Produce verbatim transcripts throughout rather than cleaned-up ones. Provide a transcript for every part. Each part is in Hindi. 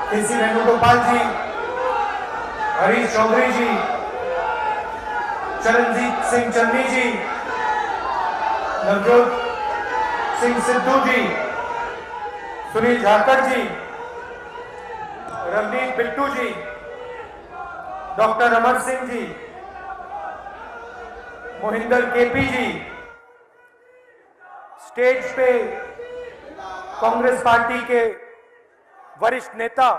केसी Venugopal ji, Harish Chaudhary ji, Charanjit Singh Channi ji, Navjot Singh Sidhu ji, Sunil Jakhar ji, Ravneet Bittu ji, doctor Amar Singh ji, Mohinder KP ji, stage पे कांग्रेस पार्टी के वरिष्ठ नेता,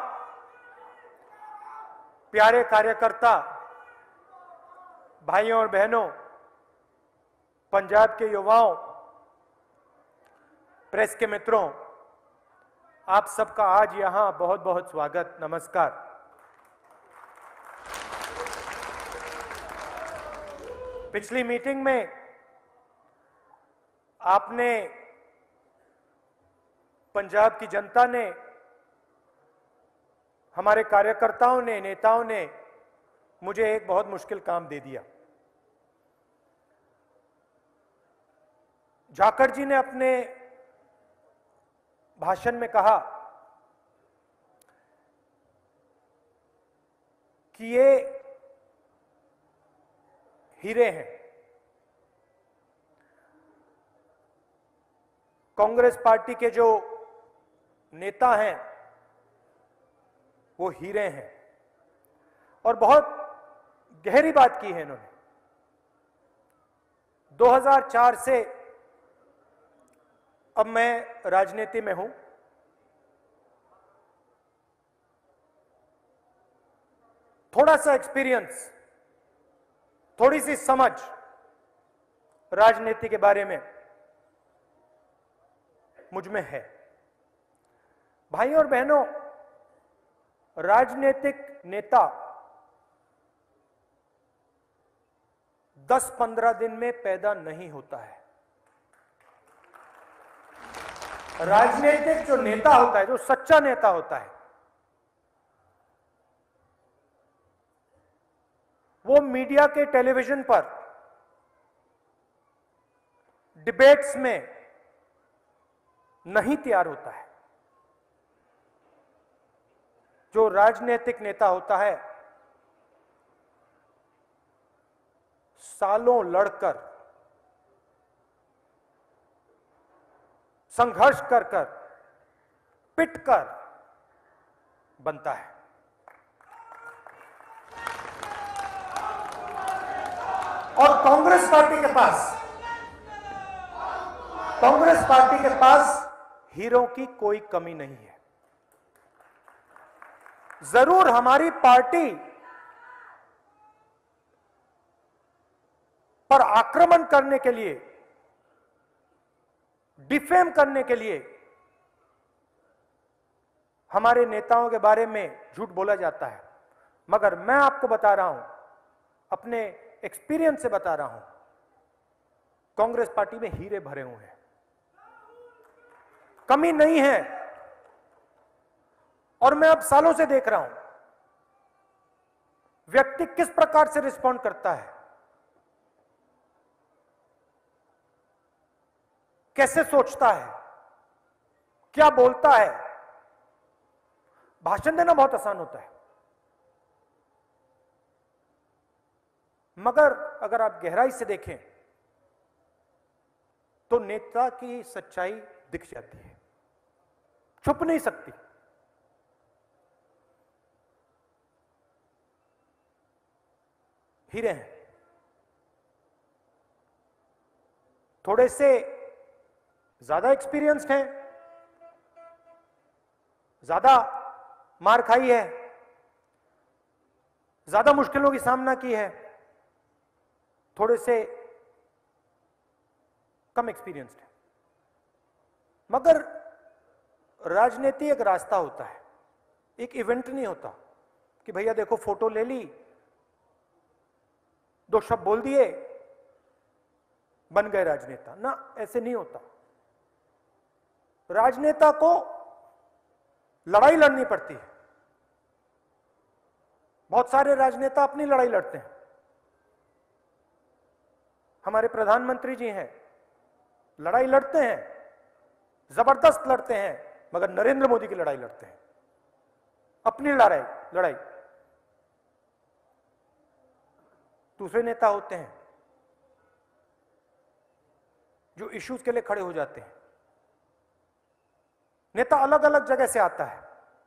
प्यारे कार्यकर्ता, भाइयों और बहनों, पंजाब के युवाओं, प्रेस के मित्रों, आप सबका आज यहां बहुत बहुत स्वागत, नमस्कार। पिछली मीटिंग में आपने, पंजाब की जनता ने, हमारे कार्यकर्ताओं ने, नेताओं ने मुझे एक बहुत मुश्किल काम दे दिया। झाकड़ जी ने अपने भाषण में कहा कि ये हीरे हैं। कांग्रेस पार्टी के जो नेता हैं वो हीरे हैं, और बहुत गहरी बात की है इन्होंने। दो हज़ार चार से अब मैं राजनीति में हूं। थोड़ा सा एक्सपीरियंस, थोड़ी सी समझ राजनीति के बारे में मुझ में है। भाइयों और बहनों, राजनीतिक नेता दस पंद्रह दिन में पैदा नहीं होता है। राजनीतिक जो नेता होता है, जो सच्चा नेता होता है, वो मीडिया के, टेलीविजन पर, डिबेट्स में नहीं तैयार होता है। जो राजनीतिक नेता होता है, सालों लड़कर, संघर्ष कर कर, पिट कर बनता है। और कांग्रेस पार्टी के पास कांग्रेस पार्टी के पास हीरों की कोई कमी नहीं है। जरूर हमारी पार्टी पर आक्रमण करने के लिए, डिफेम करने के लिए हमारे नेताओं के बारे में झूठ बोला जाता है, मगर मैं आपको बता रहा हूं, अपने एक्सपीरियंस से बता रहा हूं, कांग्रेस पार्टी में हीरे भरे हुए हैं, कमी नहीं है। और मैं अब सालों से देख रहा हूं व्यक्ति किस प्रकार से रिस्पॉन्ड करता है, कैसे सोचता है, क्या बोलता है। भाषण देना बहुत आसान होता है, मगर अगर आप गहराई से देखें तो नेता की सच्चाई दिख जाती है, छुप नहीं सकती। हीरे हैं। थोड़े से ज्यादा एक्सपीरियंस्ड हैं, ज्यादा मार खाई है, ज्यादा मुश्किलों की सामना की है। थोड़े से कम एक्सपीरियंस्ड है। मगर राजनीति एक रास्ता होता है, एक इवेंट नहीं होता कि भैया देखो फोटो ले ली, दो शब्द बोल दिए, बन गए राजनेता। ना, ऐसे नहीं होता। राजनेता को लड़ाई लड़नी पड़ती है। बहुत सारे राजनेता अपनी लड़ाई लड़ते हैं। हमारे प्रधानमंत्री जी हैं, लड़ाई लड़ते हैं, जबरदस्त लड़ते हैं, मगर नरेंद्र मोदी की लड़ाई लड़ते हैं। अपनी लड़ाई लड़ाई दूसरे नेता होते हैं जो इश्यूज के लिए खड़े हो जाते हैं। नेता अलग अलग जगह से आता है।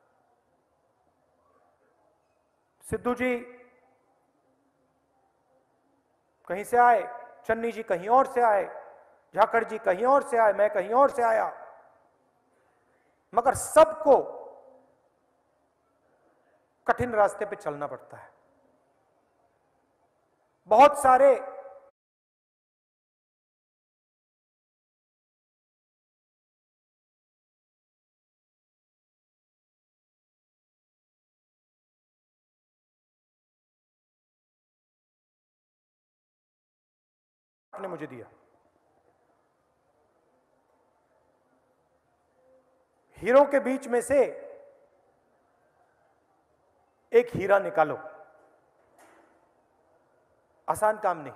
सिद्धू जी कहीं से आए, चन्नी जी कहीं और से आए, झाकड़ जी कहीं और से आए, मैं कहीं और से आया, मगर सबको कठिन रास्ते पे चलना पड़ता है। बहुत सारे आपने मुझे दिया, हीरो के बीच में से एक हीरा निकालो, आसान काम नहीं।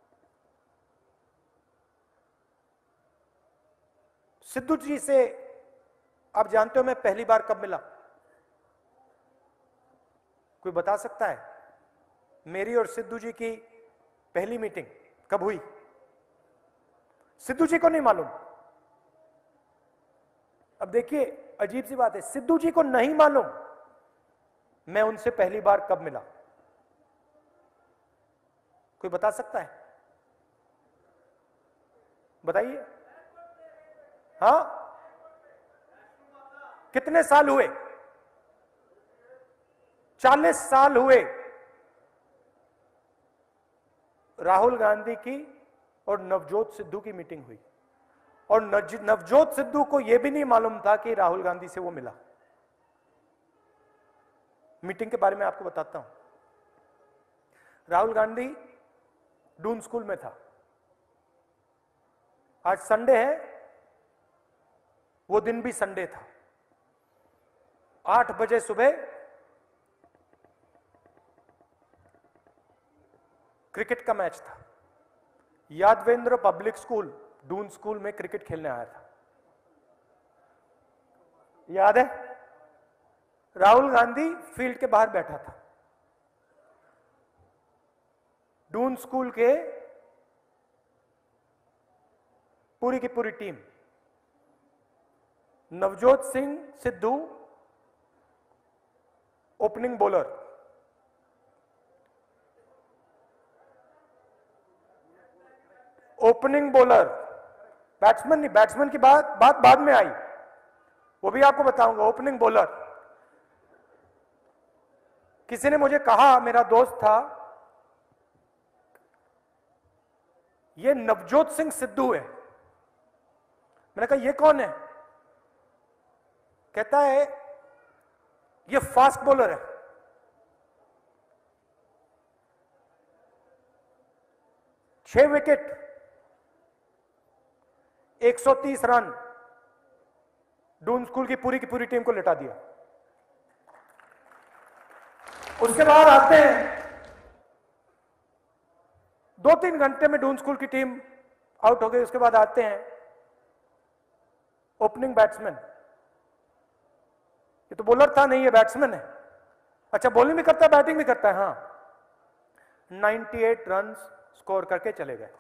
सिद्धू जी से आप जानते हो मैं पहली बार कब मिला? कोई बता सकता है मेरी और सिद्धू जी की पहली मीटिंग कब हुई? सिद्धू जी को नहीं मालूम। अब देखिए अजीब सी बात है, सिद्धू जी को नहीं मालूम मैं उनसे पहली बार कब मिला। कोई बता सकता है? बताइए। हाँ, कितने साल हुए? चालीस साल हुए राहुल गांधी की और नवजोत सिद्धू की मीटिंग हुई, और नवजोत सिद्धू को यह भी नहीं मालूम था कि राहुल गांधी से वो मिला। मीटिंग के बारे में आपको बताता हूं। राहुल गांधी डून स्कूल में था। आज संडे है, वो दिन भी संडे था। आठ बजे सुबह क्रिकेट का मैच था। Yadavendra public school Doon school में क्रिकेट खेलने आया था। याद है? राहुल गांधी फील्ड के बाहर बैठा था। डून स्कूल के पूरी की पूरी team, Navjot Singh Sidhu opening bowler, opening bowler, batsman नहीं, बैट्समैन की बात बात बाद में आई, वो भी आपको बताऊंगा। ओपनिंग बॉलर, किसी ने मुझे कहा, मेरा दोस्त था, ये नवजोत सिंह सिद्धू है। मैंने कहा ये कौन है? कहता है ये फास्ट बॉलर है। छह विकेट, एक सौ तीस रन, डून स्कूल की पूरी की पूरी टीम को लिटा दिया। उसके बाद आते हैं, दो तीन घंटे में डून स्कूल की टीम आउट हो गई। उसके बाद आते हैं ओपनिंग बैट्समैन। ये तो बॉलर था नहीं, ये बैट्समैन है। अच्छा, बॉलिंग भी करता है, बैटिंग भी करता है। हाँ, अट्ठानवे रन स्कोर करके चले गए।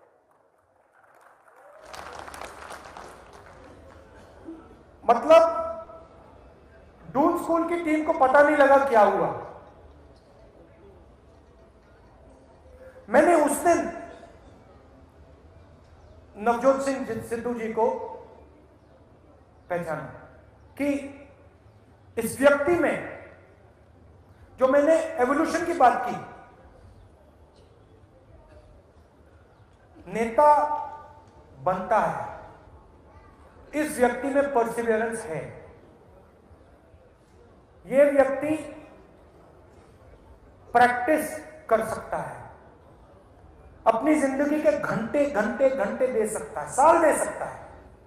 मतलब डून स्कूल की टीम को पता नहीं लगा क्या हुआ। मैंने उस दिन नवजोत सिंह सिद्धू जी को पहचाना कि इस व्यक्ति में, जो मैंने एवोल्यूशन की बात की, नेता बनता है, इस व्यक्ति में परसिवियरेंस है। यह व्यक्ति प्रैक्टिस कर सकता है, अपनी जिंदगी के घंटे घंटे घंटे दे सकता है, साल दे सकता है।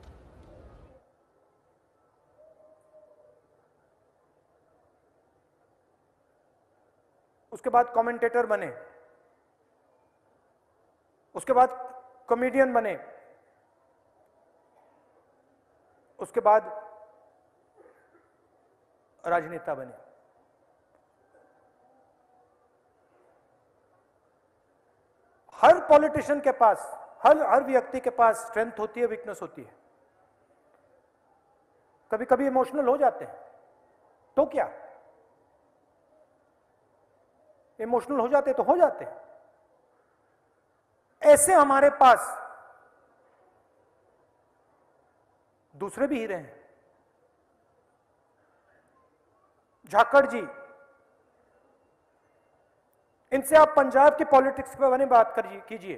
उसके बाद कमेंटेटर बने, उसके बाद कॉमेडियन बने, उसके बाद राजनेता बने। हर पॉलिटिशियन के पास, हर हर व्यक्ति के पास स्ट्रेंथ होती है, वीकनेस होती है। कभी कभी इमोशनल हो जाते हैं, तो क्या, इमोशनल हो जाते तो हो जाते हैं। ऐसे हमारे पास दूसरे भी हीरे हैं। झाकड़ जी, इनसे आप पंजाब की पॉलिटिक्स के बारे में बात करिए कीजिए,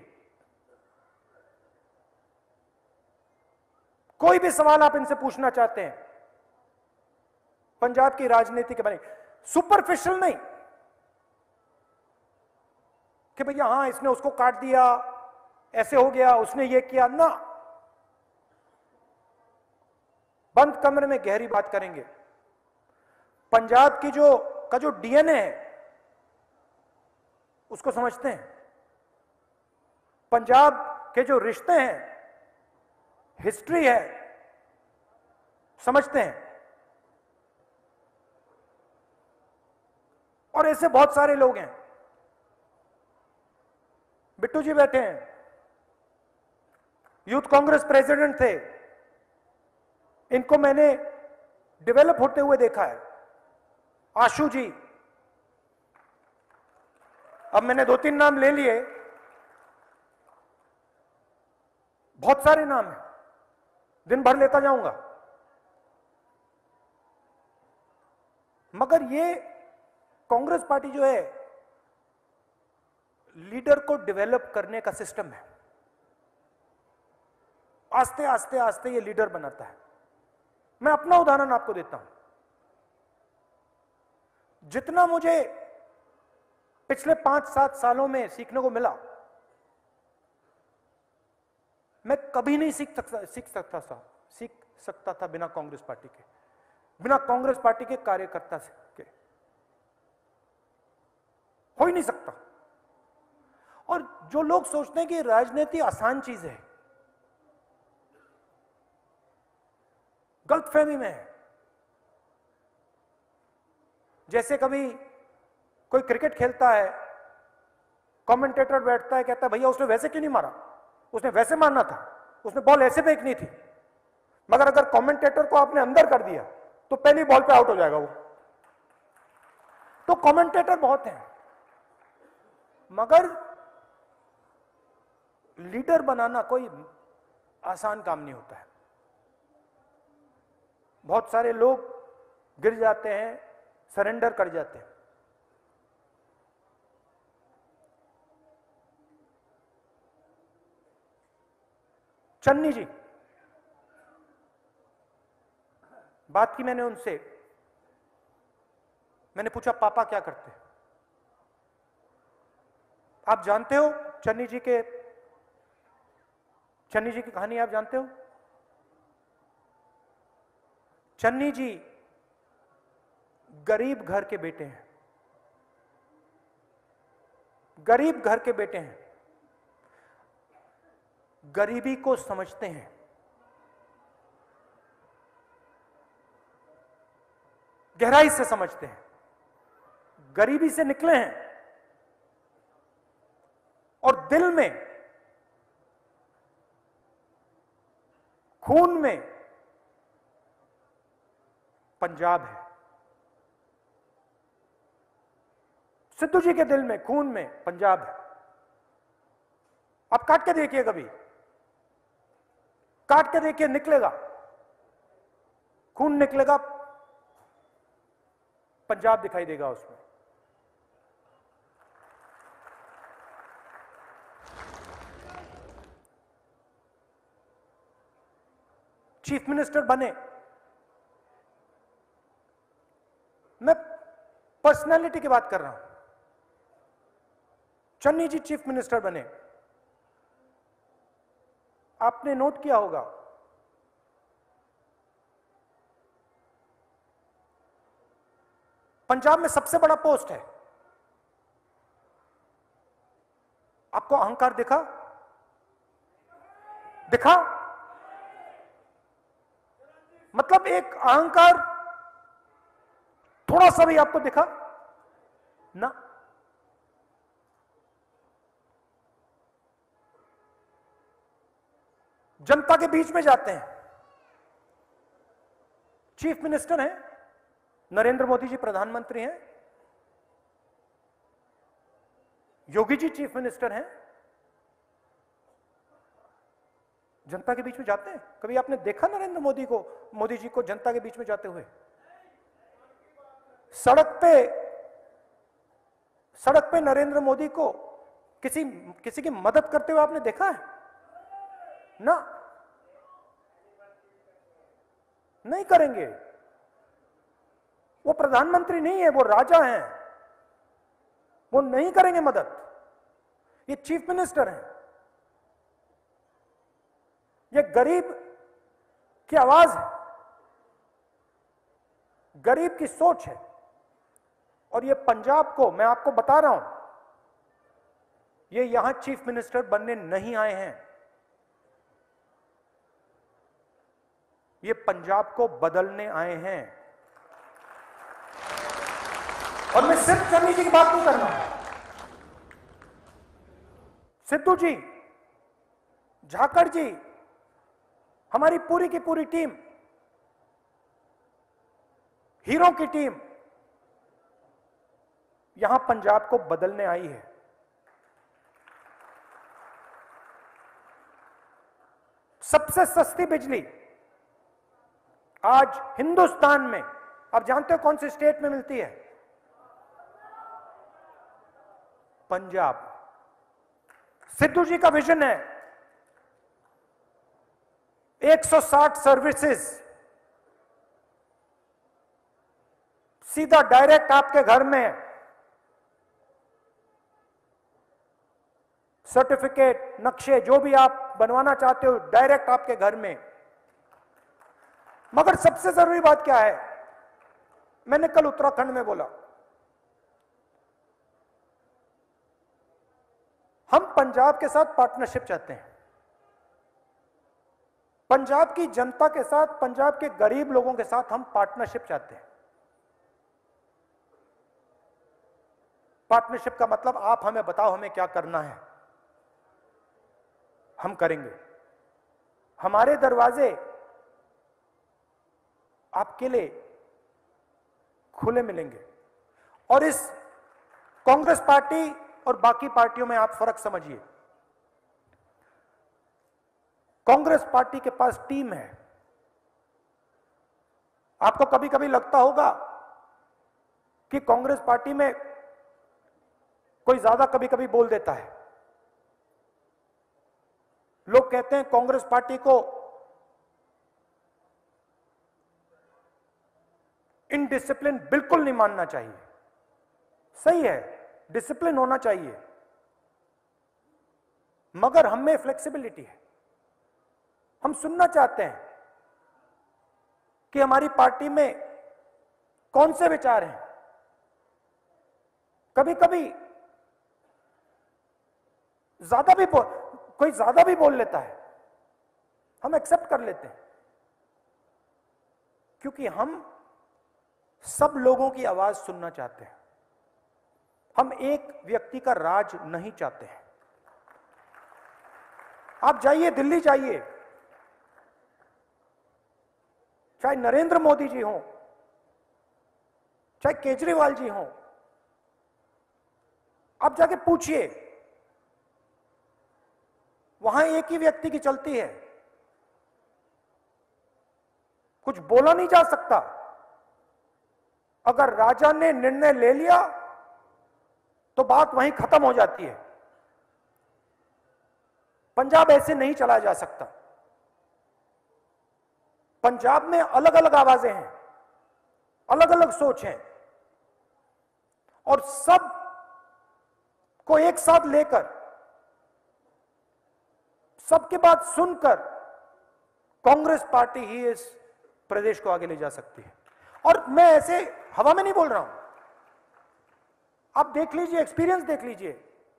कोई भी सवाल आप इनसे पूछना चाहते हैं पंजाब की राजनीति के बारे में, सुपरफिशियल नहीं कि भैया हां इसने उसको काट दिया, ऐसे हो गया, उसने ये किया ना, बंद कमरे में गहरी बात करेंगे। पंजाब की जो का जो डीएनए है उसको समझते हैं, पंजाब के जो रिश्ते हैं, हिस्ट्री है, समझते हैं। और ऐसे बहुत सारे लोग हैं। बिट्टू जी बैठे हैं, यूथ कांग्रेस प्रेसिडेंट थे, इनको मैंने डेवलप होते हुए देखा है। आशु जी, अब मैंने दो तीन नाम ले लिए, बहुत सारे नाम हैं, दिन भर लेता जाऊंगा, मगर ये कांग्रेस पार्टी जो है लीडर को डेवलप करने का सिस्टम है। आस्ते आस्ते आस्ते ये लीडर बनाता है। मैं अपना उदाहरण आपको देता हूं। जितना मुझे पिछले पांच सात सालों में सीखने को मिला, मैं कभी नहीं सीख सकता सीख सकता था सीख सकता था बिना कांग्रेस पार्टी के, बिना कांग्रेस पार्टी के कार्यकर्ता के हो ही नहीं सकता। और जो लोग सोचते हैं कि राजनीति आसान चीज है, गलतफहमी में है। जैसे कभी कोई क्रिकेट खेलता है, कमेंटेटर बैठता है, कहता है भैया उसने वैसे क्यों नहीं मारा, उसने वैसे मारना था, उसने बॉल ऐसे फेंकनी थी। मगर अगर कमेंटेटर को आपने अंदर कर दिया तो पहली बॉल पे आउट हो जाएगा वो। तो कमेंटेटर बहुत हैं, मगर लीडर बनाना कोई आसान काम नहीं होता है। बहुत सारे लोग गिर जाते हैं, सरेंडर कर जाते हैं। चन्नी जी, बात की मैंने उनसे, मैंने पूछा पापा क्या करते हैं। आप जानते हो चन्नी जी के चन्नी जी की कहानी आप जानते हो? चन्नी जी गरीब घर के बेटे हैं, गरीब घर के बेटे हैं, गरीबी को समझते हैं, गहराई से समझते हैं, गरीबी से निकले हैं और दिल में, खून में पंजाब है। सिद्धू जी के दिल में, खून में पंजाब है। आप काट के देखिए, कभी काट के देखिए, निकलेगा, खून निकलेगा, पंजाब दिखाई देगा उसमें। चीफ मिनिस्टर बने, मैं पर्सनालिटी की बात कर रहा हूं। चन्नी जी चीफ मिनिस्टर बने, आपने नोट किया होगा पंजाब में सबसे बड़ा पोस्ट है। आपको अहंकार दिखा दिखा मतलब एक अहंकार थोड़ा सा भी आपको दिखा ना? जनता के बीच में जाते हैं। चीफ मिनिस्टर हैं, नरेंद्र मोदी जी प्रधानमंत्री हैं, योगी जी चीफ मिनिस्टर हैं, जनता के बीच में जाते हैं। कभी आपने देखा नरेंद्र मोदी को, मोदी जी को जनता के बीच में जाते हुए? सड़क पे सड़क पे नरेंद्र मोदी को किसी किसी की मदद करते हुए आपने देखा है? ना, नहीं करेंगे। वो प्रधानमंत्री नहीं है, वो राजा हैं, वो नहीं करेंगे मदद। ये चीफ मिनिस्टर हैं, ये गरीब की आवाज है, गरीब की सोच है। और ये पंजाब को मैं आपको बता रहा हूं, ये यहां चीफ मिनिस्टर बनने नहीं आए हैं, ये पंजाब को बदलने आए हैं। और मैं सिर्फ चन्नी जी की बात नहीं करना, सिद्धू जी, झाकड़ जी, हमारी पूरी की पूरी टीम, हीरो की टीम यहां पंजाब को बदलने आई है। सबसे सस्ती बिजली आज हिंदुस्तान में, आप जानते हो कौन सी स्टेट में मिलती है? पंजाब। सिद्धू जी का विजन है एक सौ साठ सर्विसेज सीधा डायरेक्ट आपके घर में, सर्टिफिकेट, नक्शे जो भी आप बनवाना चाहते हो डायरेक्ट आपके घर में। मगर सबसे जरूरी बात क्या है, मैंने कल उत्तराखंड में बोला, हम पंजाब के साथ पार्टनरशिप चाहते हैं, पंजाब की जनता के साथ, पंजाब के गरीब लोगों के साथ हम पार्टनरशिप चाहते हैं। पार्टनरशिप का मतलब आप हमें बताओ हमें क्या करना है, हम करेंगे। हमारे दरवाजे आपके लिए खुले मिलेंगे। और इस कांग्रेस पार्टी और बाकी पार्टियों में आप फर्क समझिए। कांग्रेस पार्टी के पास टीम है। आपको कभी कभी लगता होगा कि कांग्रेस पार्टी में कोई ज्यादा कभी कभी बोल देता है। लोग कहते हैं कांग्रेस पार्टी को इनडिसिप्लिन बिल्कुल नहीं मानना चाहिए। सही है, डिसिप्लिन होना चाहिए, मगर हम में फ्लेक्सिबिलिटी है। हम सुनना चाहते हैं कि हमारी पार्टी में कौन से विचार हैं। कभी कभी ज्यादा भी बोल, कोई ज्यादा भी बोल लेता है, हम एक्सेप्ट कर लेते हैं, क्योंकि हम सब लोगों की आवाज सुनना चाहते हैं। हम एक व्यक्ति का राज नहीं चाहते हैं। आप जाइए, दिल्ली जाइए, चाहे नरेंद्र मोदी जी हों, चाहे केजरीवाल जी हों, आप जाके पूछिए, वहां एक ही व्यक्ति की चलती है। कुछ बोला नहीं जा सकता। अगर राजा ने निर्णय ले लिया तो बात वहीं खत्म हो जाती है। पंजाब ऐसे नहीं चला जा सकता। पंजाब में अलग अलग आवाजें हैं, अलग अलग सोच हैं, और सब को एक साथ लेकर, सबकी बात सुनकर कांग्रेस पार्टी ही इस प्रदेश को आगे ले जा सकती है। और मैं ऐसे हवा में नहीं बोल रहा हूं, आप देख लीजिए, एक्सपीरियंस देख लीजिए।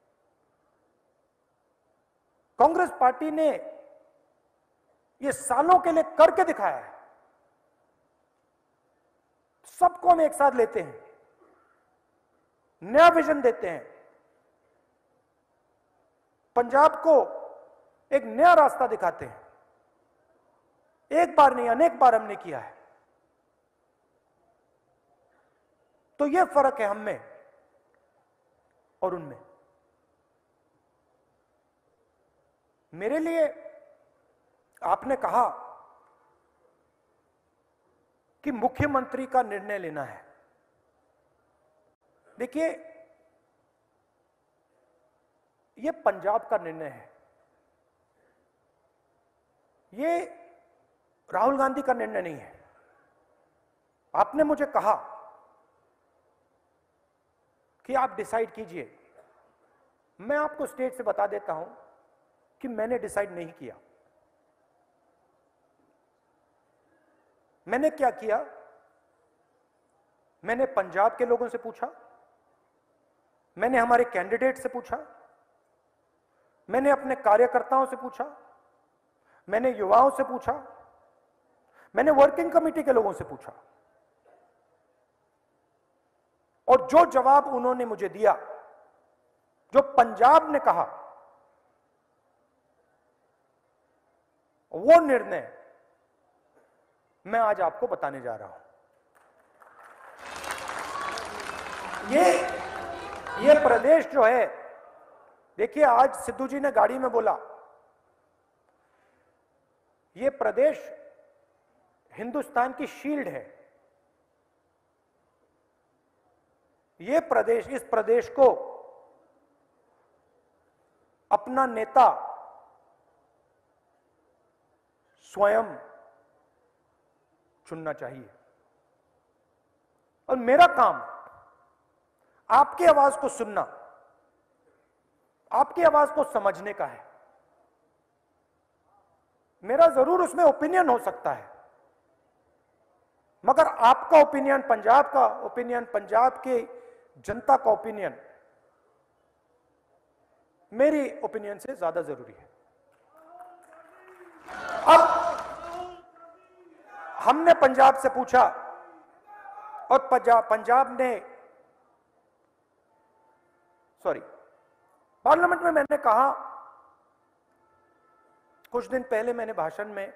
कांग्रेस पार्टी ने ये सालों के लिए करके दिखाया है। सबको हम एक साथ लेते हैं, नया विजन देते हैं, पंजाब को एक नया रास्ता दिखाते हैं। एक बार नहीं, अनेक बार हमने किया है। तो यह फर्क है हम में और उनमें। मेरे लिए आपने कहा कि मुख्यमंत्री का निर्णय लेना है। देखिए, यह पंजाब का निर्णय है, यह राहुल गांधी का निर्णय नहीं है। आपने मुझे कहा कि आप डिसाइड कीजिए। मैं आपको स्टेज से बता देता हूं कि मैंने डिसाइड नहीं किया। मैंने क्या किया? मैंने पंजाब के लोगों से पूछा, मैंने हमारे कैंडिडेट से पूछा, मैंने अपने कार्यकर्ताओं से पूछा, मैंने युवाओं से पूछा, मैंने वर्किंग कमेटी के लोगों से पूछा, और जो जवाब उन्होंने मुझे दिया, जो पंजाब ने कहा, वो निर्णय मैं आज आपको बताने जा रहा हूं। ये ये प्रदेश जो है, देखिए, आज सिद्धू जी ने गाड़ी में बोला, ये प्रदेश हिंदुस्तान की शील्ड है। ये प्रदेश, इस प्रदेश को अपना नेता स्वयं चुनना चाहिए। और मेरा काम आपकी आवाज को सुनना, आपकी आवाज को समझने का है। मेरा जरूर उसमें ओपिनियन हो सकता है, मगर आपका ओपिनियन, पंजाब का ओपिनियन, पंजाब के जनता का ओपिनियन मेरी ओपिनियन से ज्यादा जरूरी है। अब हमने पंजाब से पूछा, और पंजाब पंजाब ने सॉरी पार्लियामेंट में मैंने कहा, कुछ दिन पहले मैंने भाषण में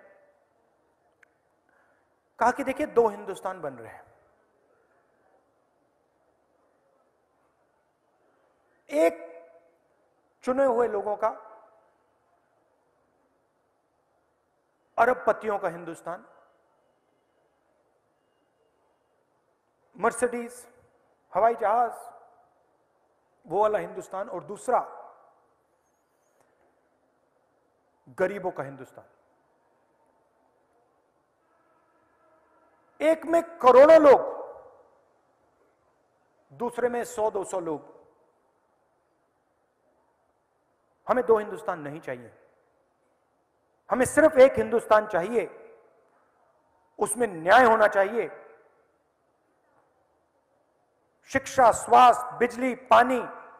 कहा कि देखिए, दो हिंदुस्तान बन रहे हैं। एक चुने हुए लोगों का, अरबपतियों का हिंदुस्तान, मर्सिडीज, हवाई जहाज, वो वाला हिंदुस्तान, और दूसरा गरीबों का हिंदुस्तान। एक में करोड़ों लोग, दूसरे में सौ दो सौ लोग। हमें दो हिंदुस्तान नहीं चाहिए, हमें सिर्फ एक हिंदुस्तान चाहिए। उसमें न्याय होना चाहिए, शिक्षा, स्वास्थ्य, बिजली, पानी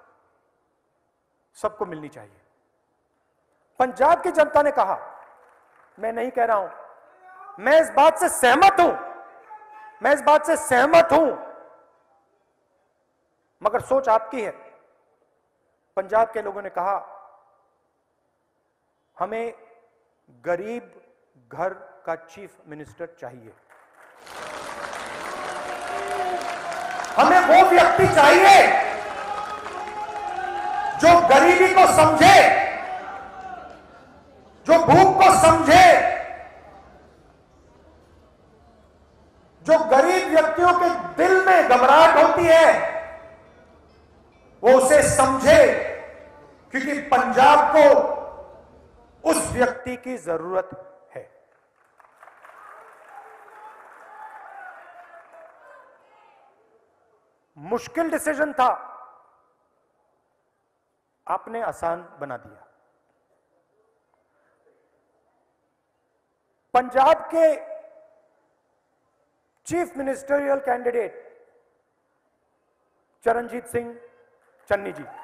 सबको मिलनी चाहिए। पंजाब की जनता ने कहा, मैं नहीं कह रहा हूं, मैं इस बात से सहमत हूं, मैं इस बात से सहमत हूं, मगर सोच आपकी है। पंजाब के लोगों ने कहा, हमें गरीब घर का चीफ मिनिस्टर चाहिए। हमें वो व्यक्ति चाहिए जो गरीबी को समझे, जो भूख को समझे, जो गरीब व्यक्तियों के दिल में घबराहट होती है वो उसे समझे, क्योंकि पंजाब को उस व्यक्ति की जरूरत है। मुश्किल डिसीजन था, आपने आसान बना दिया। पंजाब के chief ministerial candidate Charanjit Singh Channi जी,